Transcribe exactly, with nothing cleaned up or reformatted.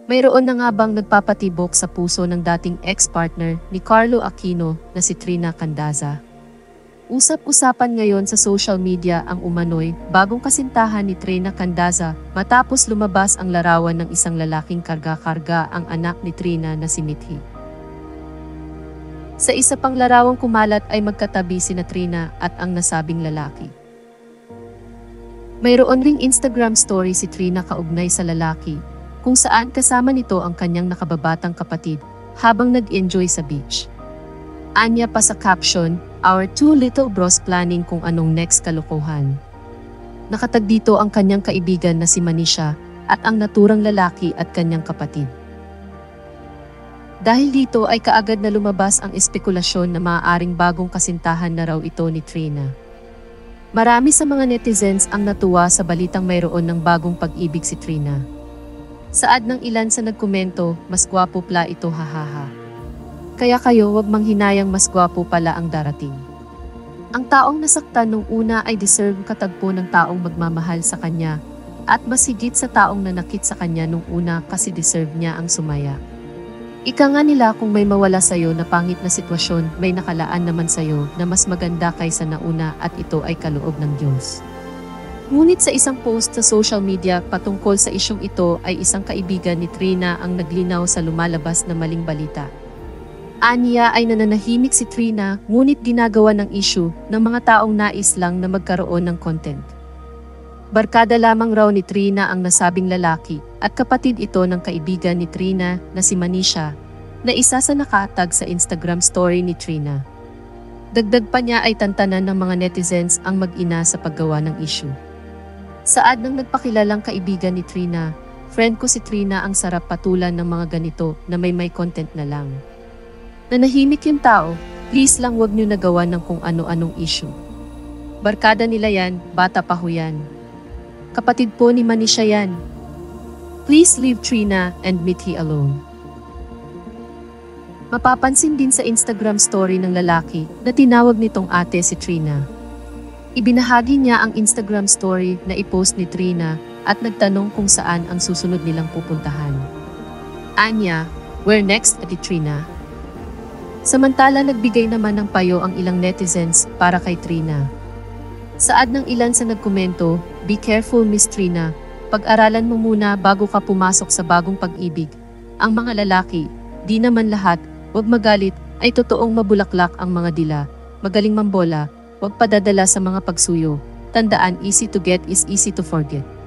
Mayroon na nga bang nagpapatibok sa puso ng dating ex-partner ni Carlo Aquino na si Trina Candaza? Usap-usapan ngayon sa social media ang umano'y bagong kasintahan ni Trina Candaza matapos lumabas ang larawan ng isang lalaking karga-karga ang anak ni Trina na si Mithi. Sa isa pang larawang kumalat ay magkatabi sina Trina at ang nasabing lalaki. Mayroon ring Instagram story si Trina kaugnay sa lalaki, kung saan kasama nito ang kanyang nakababatang kapatid habang nag-enjoy sa beach. Anya pa sa caption, "Our two little bros planning kung anong next kalokohan." Nakatag dito ang kanyang kaibigan na si Manisha at ang naturang lalaki at kanyang kapatid. Dahil dito ay kaagad na lumabas ang espekulasyon na maaaring bagong kasintahan na raw ito ni Trina. Marami sa mga netizens ang natuwa sa balitang mayroon ng bagong pag-ibig si Trina. Saad ng ilan sa nagkomento, "Mas gwapo pala ito, hahaha. Kaya kayo wag manghinayang mas gwapo pala ang darating." Ang taong nasaktan nung una ay deserve katagpo ng taong magmamahal sa kanya at mas higit sa taong nanakit sa kanya nung una kasi deserve niya ang sumaya. Ika nga nila kung may mawala sa'yo na pangit na sitwasyon, may nakalaan naman sa'yo na mas maganda kaysa nauna at ito ay kaloob ng Diyos. Ngunit sa isang post sa social media patungkol sa isyong ito ay isang kaibigan ni Trina ang naglinaw sa lumalabas na maling balita. Aniya ay nananahimik si Trina ngunit ginagawa ng issue ng mga taong nais lang na magkaroon ng content. Barkada lamang raw ni Trina ang nasabing lalaki at kapatid ito ng kaibigan ni Trina na si Manisha na isa sa nakatag sa Instagram story ni Trina. Dagdag pa niya ay tantanan ng mga netizens ang mag-ina sa paggawa ng issue. Saad ng nagpakilalang kaibigan ni Trina, "Friend ko si Trina, ang sarap patulan ng mga ganito na may may content na lang. Nanahimik yung tao, please lang wag niyo nagawa ng kung ano-anong issue. Barkada nila yan, bata pa ho yan. Kapatid po ni Manisha yan. Please leave Trina and Mithi alone." Mapapansin din sa Instagram story ng lalaki na tinawag nitong ate si Trina. Ibinahagi niya ang Instagram story na ipost ni Trina at nagtanong kung saan ang susunod nilang pupuntahan. Anya, "Where next, Ate Trina?" Samantala nagbigay naman ng payo ang ilang netizens para kay Trina. Saad ng ilan sa nagkomento, "Be careful Miss Trina, pag-aralan mo muna bago ka pumasok sa bagong pag-ibig. Ang mga lalaki, di naman lahat, wag magalit, ay totoong mabulaklak ang mga dila, magaling mambola, wag padadala sa mga pagsuyo. Tandaan, easy to get is easy to forget."